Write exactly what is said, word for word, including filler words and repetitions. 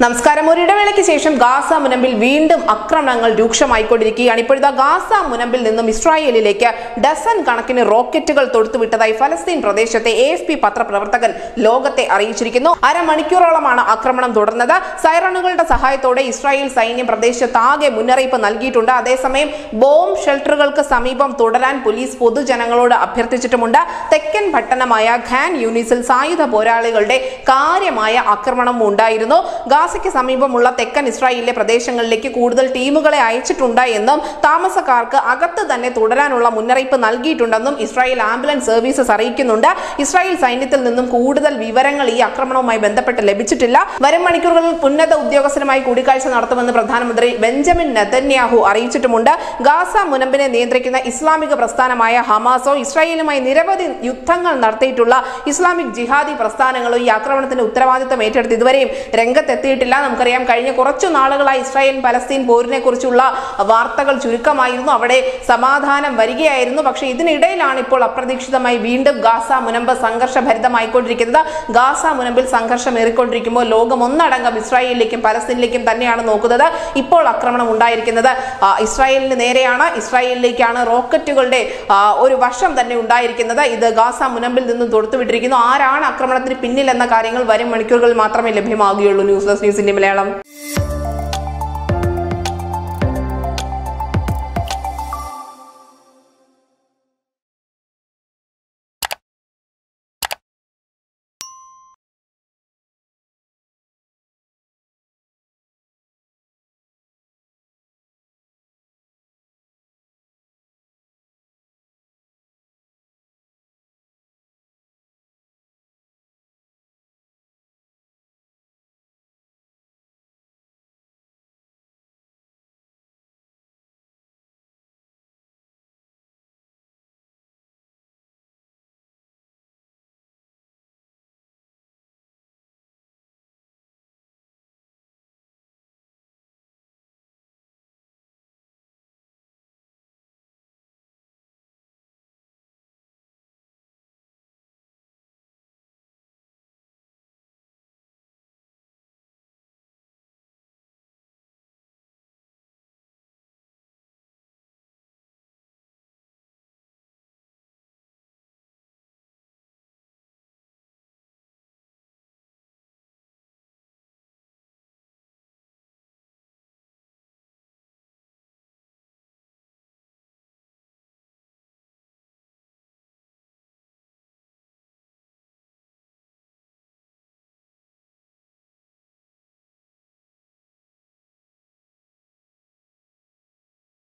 നമസ്കാരം. ഒരിടവേളയ്ക്ക് ശേഷം ഗാസ മുനമ്പിൽ വീണ്ടും ആക്രമണങ്ങൾ രൂക്ഷമായിക്കൊണ്ടിരിക്കുകയാണ്. ഇപ്പോഴത്തെ ഗാസ മുനമ്പിൽ നിന്നും ഇസ്രായേലിലേക്ക് ഡസൻ കണക്കിന് റോക്കറ്റുകൾ തൊടുത്തുവിട്ടതായി ഫലസ്തീൻ പ്രദേശത്തെ എ എഫ് പി പത്രപ്രവർത്തകൻ ലോകത്തെ അറിയിച്ചിരിക്കുന്നു. അരമണിക്കൂറോളമാണ് ആക്രമണം തുടർന്നത്. സൈറണുകളുടെ സഹായത്തോടെ ഇസ്രായേൽ സൈന്യം പ്രദേശത്താകെ മുന്നറിയിപ്പ് നൽകിയിട്ടുണ്ട്. അതേസമയം ബോംബ് ഷെൽട്ടറുകൾക്ക് സമീപം തുടരാൻ പോലീസ് പൊതുജനങ്ങളോട് അഭ്യർത്ഥിച്ചിട്ടുമുണ്ട്. തെക്കൻ പട്ടണമായ ഖാൻ യൂനിസിൽ സായുധ പോരാളികളുടെ കാര്യമായ ആക്രമണം ഉണ്ടായിരുന്നു. ഗാസയ്ക്ക് സമീപമുള്ള തെക്കൻ ഇസ്രായേലിലെ പ്രദേശങ്ങളിലേക്ക് കൂടുതൽ ടീമുകളെ അയച്ചിട്ടുണ്ട് എന്നും താമസക്കാർക്ക് അകത്ത് തന്നെ തുടരാനുള്ള മുന്നറിയിപ്പ് നൽകിയിട്ടുണ്ടെന്നും ഇസ്രായേൽ ആംബുലൻസ് സർവീസസ് അറിയിക്കുന്നുണ്ട്. ഇസ്രായേൽ സൈന്യത്തിൽ നിന്നും കൂടുതൽ വിവരങ്ങൾ ഈ ആക്രമണവുമായി ബന്ധപ്പെട്ട് ലഭിച്ചിട്ടില്ല. വരും മണിക്കൂറുകളിൽ ഉന്നത ഉദ്യോഗസ്ഥരുമായി കൂടിക്കാഴ്ച നടത്തുമെന്ന് പ്രധാനമന്ത്രി ബെഞ്ചമിൻ നെതന്യാഹു അറിയിച്ചിട്ടുമുണ്ട്. ഗാസ മുനമ്പിനെ നിയന്ത്രിക്കുന്ന ഇസ്ലാമിക പ്രസ്ഥാനമായ ഹമാസോ ഇസ്രായേലുമായി നിരവധി യുദ്ധങ്ങൾ നടത്തിയിട്ടുള്ള ഇസ്ലാമിക് ജിഹാദി പ്രസ്ഥാനങ്ങളോ ഈ ആക്രമണത്തിന്റെ ഉത്തരവാദിത്തം ഏറ്റെടുത്ത് ഇതുവരെയും രംഗത്തെത്തി ില്ല നമുക്കറിയാം, കഴിഞ്ഞ കുറച്ചു നാളുകളായി ഇസ്രായേൽ പലസ്തീൻ പോരിനെ കുറിച്ചുള്ള വാർത്തകൾ ചുരുക്കമായിരുന്നു. അവിടെ സമാധാനം വരികയായിരുന്നു. പക്ഷേ ഇതിനിടയിലാണ് ഇപ്പോൾ അപ്രതീക്ഷിതമായി വീണ്ടും ഗാസ മുനമ്പ് സംഘർഷഭരിതമായിക്കൊണ്ടിരിക്കുന്നത്. ഗാസ മുനമ്പിൽ സംഘർഷം ഏറിക്കൊണ്ടിരിക്കുമ്പോൾ ലോകം ഒന്നടങ്കം ഇസ്രായേലിലേക്കും പലസ്തീനിലേക്കും തന്നെയാണ് നോക്കുന്നത്. ഇപ്പോൾ ആക്രമണം ഉണ്ടായിരിക്കുന്നത് ഇസ്രായേലിന് നേരെയാണ്. ഇസ്രായേലിലേക്കാണ് റോക്കറ്റുകളുടെ ഒരു വശം തന്നെ ഉണ്ടായിരിക്കുന്നത്. ഇത് ഗാസ മുനമ്പിൽ നിന്നും തൊടുത്തുവിട്ടിരിക്കുന്നു. ആരാണ് ആക്രമണത്തിന് പിന്നിൽ എന്ന കാര്യങ്ങൾ വരും മണിക്കൂറുകളിൽ മാത്രമേ ലഭ്യമാകുകയുള്ളൂ. News desk news India Malayalam.